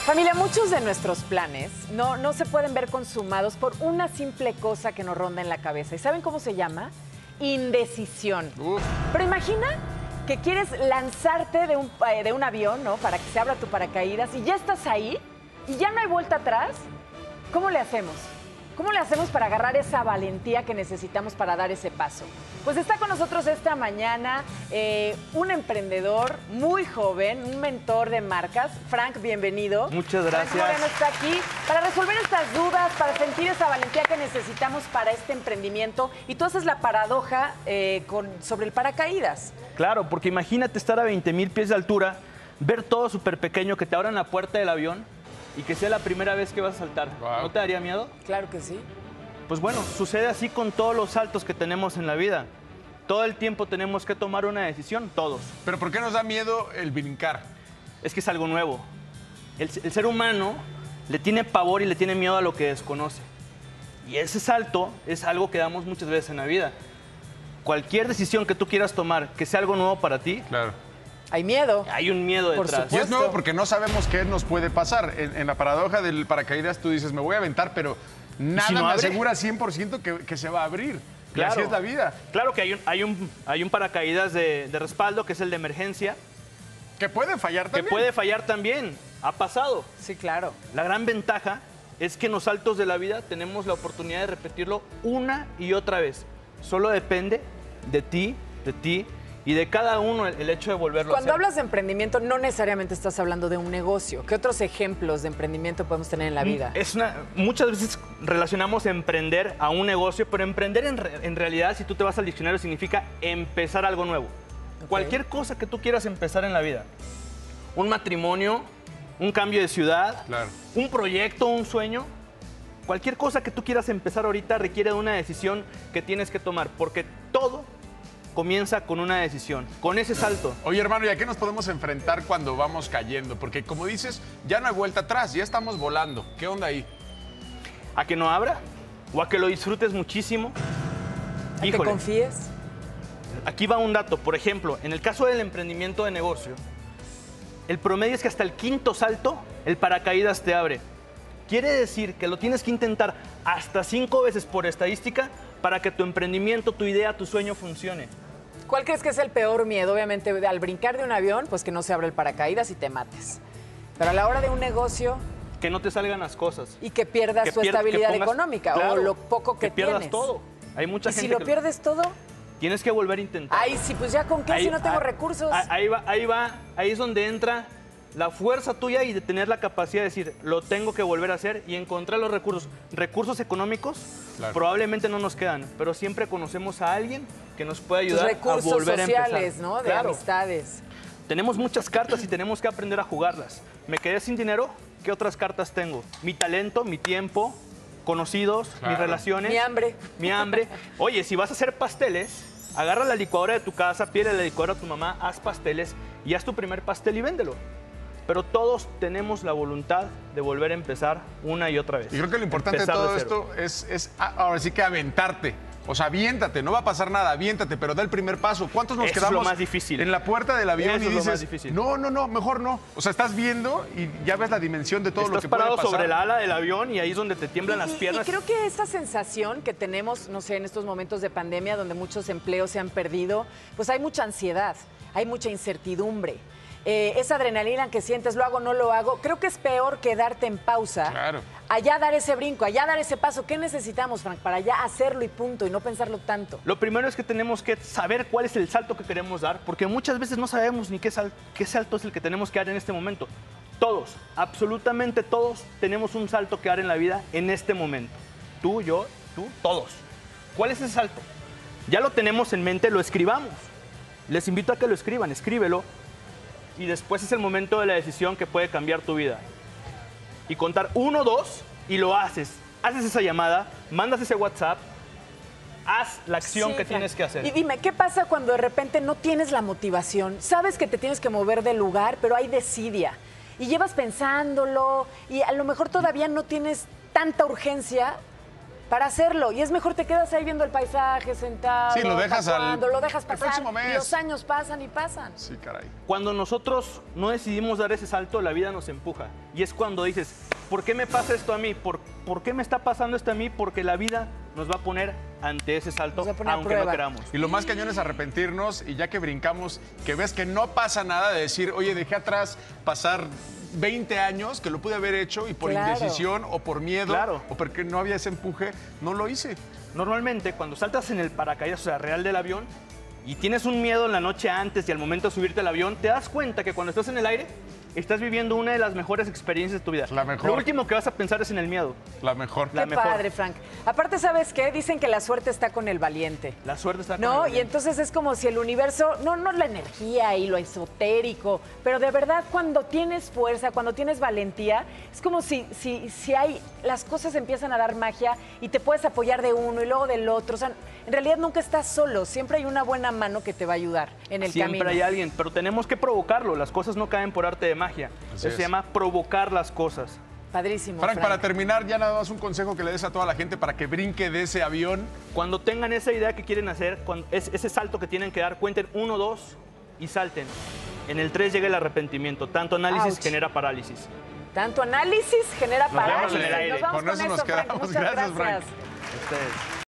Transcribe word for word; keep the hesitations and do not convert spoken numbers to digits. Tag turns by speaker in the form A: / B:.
A: Familia, muchos de nuestros planes no, no se pueden ver consumados por una simple cosa que nos ronda en la cabeza. ¿Y saben cómo se llama? Indecisión. Uf. Pero imagina que quieres lanzarte de un, de un avión, ¿no? Para que se abra tu paracaídas y ya estás ahí y ya no hay vuelta atrás. ¿Cómo le hacemos? ¿Cómo le hacemos para agarrar esa valentía que necesitamos para dar ese paso? Pues está con nosotros esta mañana eh, un emprendedor muy joven, un mentor de marcas. Frank, bienvenido.
B: Muchas gracias.
A: Frank Moreno está aquí para resolver estas dudas, para sentir esa valentía que necesitamos para este emprendimiento. Y tú haces la paradoja eh, con, sobre el paracaídas.
B: Claro, porque imagínate estar a veinte mil pies de altura, ver todo súper pequeño, que te abran la puerta del avión y que sea la primera vez que vas a saltar. Wow. ¿No te daría miedo?
A: Claro que sí.
B: Pues bueno, sucede así con todos los saltos que tenemos en la vida. Todo el tiempo tenemos que tomar una decisión, todos.
C: ¿Pero por qué nos da miedo el brincar?
B: Es que es algo nuevo. El, el ser humano le tiene pavor y le tiene miedo a lo que desconoce. Y ese salto es algo que damos muchas veces en la vida. Cualquier decisión que tú quieras tomar, que sea algo nuevo para ti,
C: claro.
A: Hay miedo.
B: Hay un miedo detrás.
C: Y es nuevo porque no sabemos qué nos puede pasar. En, en la paradoja del paracaídas tú dices, me voy a aventar, pero nada si no me abre? asegura cien por ciento que, que se va a abrir. Claro. Y así es la vida.
B: Claro que hay un, hay un, hay un paracaídas de, de respaldo, que es el de emergencia.
C: Que puede fallar también.
B: Que puede fallar también. Ha pasado.
A: Sí, claro.
B: La gran ventaja es que en los saltos de la vida tenemos la oportunidad de repetirlo una y otra vez. Solo depende de ti, de ti y de cada uno el, el hecho de volverlo
A: Cuando
B: a hacer.
A: hablas de emprendimiento, no necesariamente estás hablando de un negocio. ¿Qué otros ejemplos de emprendimiento podemos tener en la vida?
B: Es una, muchas veces relacionamos emprender a un negocio, pero emprender en, en realidad, si tú te vas al diccionario, significa empezar algo nuevo. Okay. Cualquier cosa que tú quieras empezar en la vida. Un matrimonio, un cambio de ciudad,
C: claro.
B: un proyecto, un sueño. Cualquier cosa que tú quieras empezar ahorita requiere de una decisión que tienes que tomar, porque todo comienza con una decisión, con ese salto.
C: Oye, hermano, ¿y a qué nos podemos enfrentar cuando vamos cayendo? Porque, como dices, ya no hay vuelta atrás, ya estamos volando. ¿Qué onda ahí?
B: ¿A que no abra? ¿O a que lo disfrutes muchísimo?
A: ¿A que confíes?
B: Aquí va un dato. Por ejemplo, en el caso del emprendimiento de negocio, el promedio es que hasta el quinto salto, el paracaídas te abre. Quiere decir que lo tienes que intentar hasta cinco veces por estadística para que tu emprendimiento, tu idea, tu sueño funcione.
A: ¿Cuál crees que es el peor miedo? Obviamente, al brincar de un avión, pues que no se abra el paracaídas y te mates. Pero a la hora de un negocio...
B: Que no te salgan las cosas.
A: Y que pierdas que tu pier estabilidad pongas, económica, claro, o lo poco que,
B: que pierdas
A: tienes.
B: todo. Hay mucha
A: ¿Y
B: gente
A: si lo
B: que
A: pierdes todo?
B: Tienes que volver a intentar.
A: Ay, sí, pues ya con qué ahí, si no tengo
B: ahí,
A: recursos.
B: Ahí va, ahí va, ahí es donde entra la fuerza tuya y de tener la capacidad de decir, lo tengo que volver a hacer y encontrar los recursos. Recursos económicos claro. probablemente no nos quedan, pero siempre conocemos a alguien que nos puede ayudar a volver
A: sociales,
B: a empezar.
A: Recursos sociales, ¿no? De claro. amistades.
B: Tenemos muchas cartas y tenemos que aprender a jugarlas. ¿Me quedé sin dinero? ¿Qué otras cartas tengo? Mi talento, mi tiempo, conocidos, claro. mis relaciones.
A: Mi hambre.
B: Mi hambre. Oye, si vas a hacer pasteles, agarra la licuadora de tu casa, pídele la licuadora a tu mamá, haz pasteles y haz tu primer pastel y véndelo. Pero todos tenemos la voluntad de volver a empezar una y otra vez.
C: Y creo que lo importante empezar de todo de esto es, es ahora sí que aventarte. O sea, aviéntate, no va a pasar nada, aviéntate, pero da el primer paso. ¿Cuántos nos
B: Eso
C: quedamos
B: es lo más difícil.
C: en la puerta del avión
B: Eso
C: y dices,
B: es lo más difícil.
C: no, no, no, mejor no? O sea, estás viendo y ya ves la dimensión de todo
B: Estás
C: lo que puede pasar.
B: Estás parado sobre el ala del avión y ahí es donde te tiemblan
A: y,
B: las piernas.
A: Y creo que esta sensación que tenemos, no sé, en estos momentos de pandemia donde muchos empleos se han perdido, pues hay mucha ansiedad, hay mucha incertidumbre. Eh, esa adrenalina que sientes, lo hago, no lo hago, creo que es peor quedarte en pausa,
C: claro.
A: allá dar ese brinco, allá dar ese paso. ¿Qué necesitamos, Frank, para ya hacerlo y punto y no pensarlo tanto?
B: Lo primero es que tenemos que saber cuál es el salto que queremos dar, porque muchas veces no sabemos ni qué, sal qué salto es el que tenemos que dar en este momento. Todos, absolutamente todos, tenemos un salto que dar en la vida en este momento. Tú, yo, tú, todos. ¿Cuál es ese salto? Ya lo tenemos en mente, lo escribamos. Les invito a que lo escriban, escríbelo. Y después es el momento de la decisión que puede cambiar tu vida. Y contar uno, dos, y lo haces. Haces esa llamada, mandas ese WhatsApp, haz la acción sí, que Frank. tienes que hacer.
A: Y dime, ¿qué pasa cuando de repente no tienes la motivación? Sabes que te tienes que mover del lugar, pero hay desidia. Y llevas pensándolo, y a lo mejor todavía no tienes tanta urgencia, para hacerlo. Y es mejor te quedas ahí viendo el paisaje, sentado.
C: Sí, lo dejas al
A: lo dejas pasar.
C: próximo mes.
A: Y los años pasan y pasan.
C: Sí, caray.
B: Cuando nosotros no decidimos dar ese salto, la vida nos empuja. Y es cuando dices, ¿por qué me pasa esto a mí? ¿Por, ¿por qué me está pasando esto a mí? Porque la vida nos va a poner ante ese salto,
A: Nos va a poner a
B: aunque
A: prueba.
B: no queramos.
C: Y lo más cañón es arrepentirnos y ya que brincamos, que ves que no pasa nada, de decir, oye, dejé atrás pasar veinte años que lo pude haber hecho y por
A: Claro.
C: indecisión o por miedo
B: Claro.
C: o porque no había ese empuje, no lo hice.
B: Normalmente, cuando saltas en el paracaídas, o sea, real del avión, y tienes un miedo en la noche antes y al momento de subirte al avión, te das cuenta que cuando estás en el aire, estás viviendo una de las mejores experiencias de tu vida.
C: La mejor.
B: Lo último que vas a pensar es en el miedo.
C: La mejor.
B: La
A: Qué
B: mejor.
A: padre, Frank. Aparte, ¿sabes qué? Dicen que la suerte está con el valiente.
B: La suerte está con
A: No,
B: el
A: y
B: valiente.
A: entonces es como si el universo, no, no la energía y lo esotérico, pero de verdad cuando tienes fuerza, cuando tienes valentía, es como si, si, si hay, las cosas empiezan a dar magia y te puedes apoyar de uno y luego del otro. O sea, en realidad nunca estás solo, siempre hay una buena mano que te va a ayudar en el
B: Siempre
A: camino.
B: hay alguien, pero tenemos que provocarlo. Las cosas no caen por arte de magia.
C: Así
B: Eso
C: es.
B: se llama provocar las cosas.
A: Padrísimo,
C: Frank,
A: Frank.
C: para terminar, ya nada más un consejo que le des a toda la gente para que brinque de ese avión.
B: Cuando tengan esa idea que quieren hacer, cuando, es, ese salto que tienen que dar, cuenten uno, dos y salten. En el tres llega el arrepentimiento. Tanto análisis
A: Ouch.
B: genera parálisis.
A: Tanto análisis genera
B: Nos vemos en
A: parálisis.
B: el aire.
A: Nos vamos
C: Con eso nos
A: Frank.
C: quedamos.
A: Muchas
C: Gracias, Frank.
B: Ustedes.